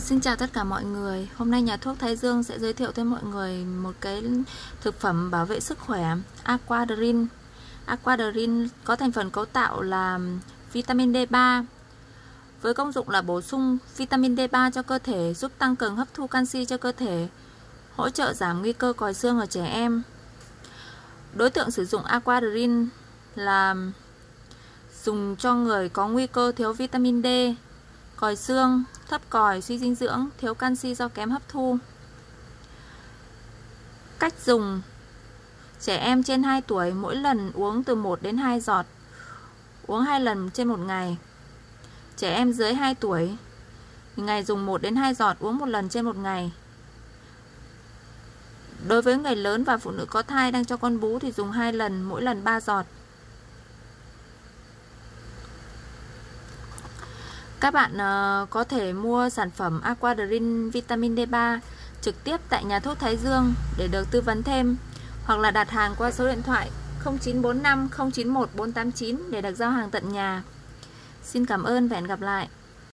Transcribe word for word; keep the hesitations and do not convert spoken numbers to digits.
Xin chào tất cả mọi người. Hôm nay nhà thuốc Thái Dương sẽ giới thiệu tới mọi người một cái thực phẩm bảo vệ sức khỏe Aquadrin. Aquadrin có thành phần cấu tạo là vitamin D ba, với công dụng là bổ sung vitamin D ba cho cơ thể, giúp tăng cường hấp thu canxi cho cơ thể, hỗ trợ giảm nguy cơ còi xương ở trẻ em. Đối tượng sử dụng Aquadrin là dùng cho người có nguy cơ thiếu vitamin D, còi xương, thấp còi, suy dinh dưỡng, thiếu canxi do kém hấp thu. Cách dùng: trẻ em trên hai tuổi mỗi lần uống từ một đến hai giọt, uống hai lần trên một ngày. Trẻ em dưới hai tuổi ngày dùng một đến hai giọt, uống một lần trên một ngày. Đối với người lớn và phụ nữ có thai đang cho con bú thì dùng hai lần, mỗi lần ba giọt. Các bạn uh, có thể mua sản phẩm Aquadrin vitamin D ba trực tiếp tại nhà thuốc Thái Dương để được tư vấn thêm, hoặc là đặt hàng qua số điện thoại không chín bốn năm không chín một bốn tám chín để được giao hàng tận nhà. Xin cảm ơn và hẹn gặp lại.